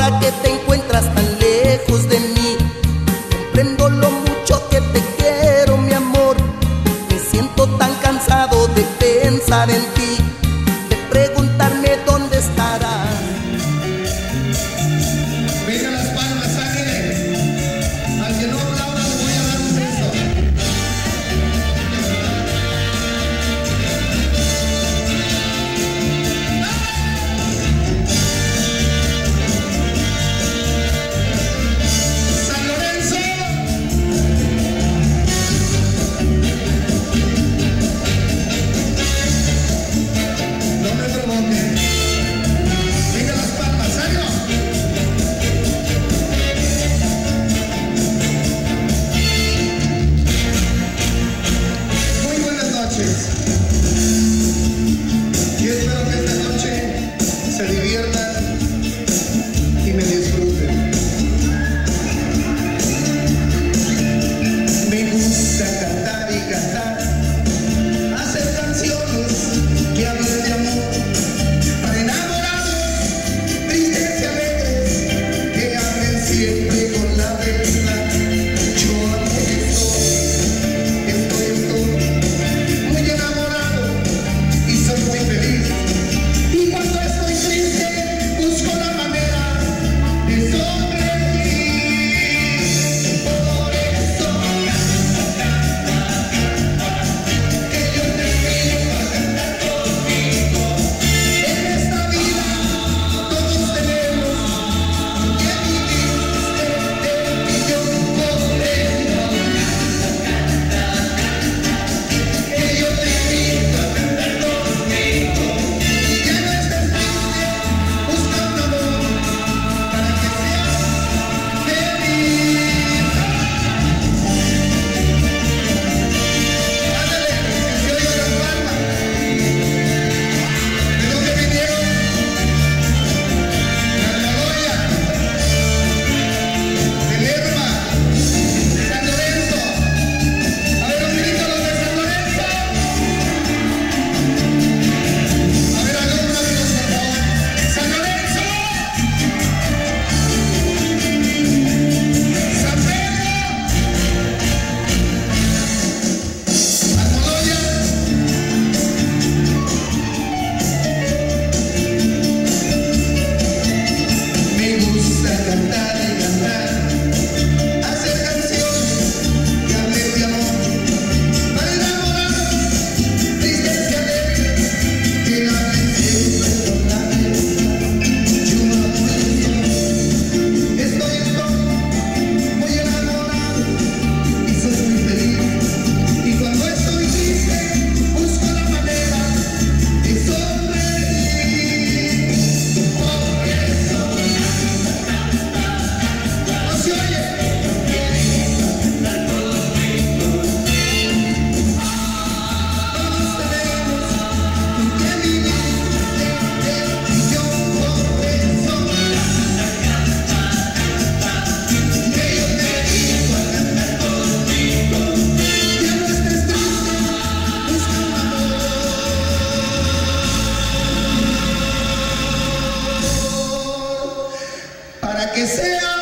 ahora que te encuentras tan lejos de mí. Comprendo lo mucho que te quiero, mi amor. Me siento tan cansado de pensar en ti, de preguntarme dónde estarás. Venga las palmas, Ángel. Al que no aplauda le voy a dar un beso. San Lorenzo. No me provoque. Venga las palmas, ¿serio? Muy buenas noches. Y espero que esta noche se diviertan y me disfruten. Me gusta cantar y cantar, hacer canciones que hablen de amor, para enamorados, tristes y alegres, que hablen siempre con la verdad. Yo amo estoy muy enamorado y soy muy feliz. Y cuando estoy triste, busco la manera de sonreír. Por eso que yo te invito a cantar conmigo. En esta vida todos tenemos que vivir de millón por eso. Que yo te invito a cantar conmigo. Ya no estés triste, busca un amor para que seas feliz. Ándale, que se oiga las palmas. ¿De dónde vinieron? De Almagoya, de Lerma, San Lorenzo. A ver, un grito los de San Lorenzo. A ver, alumnos, por favor. San Lorenzo. San Pedro. Almoloya. Me gusta cantar y cantar, hacer canciones que hablen de amor, para enamorados, tristes y alegres, que hablen siempre con la verdad. Yo amo estoy muy enamorado y soy muy feliz. Y cuando estoy triste, busco la manera de sonreír. Por eso no se oye. Todos tenemos que vivir y yo por eso que yo te invito a cantar conmigo. Ya no estés triste, busca un amor para que sea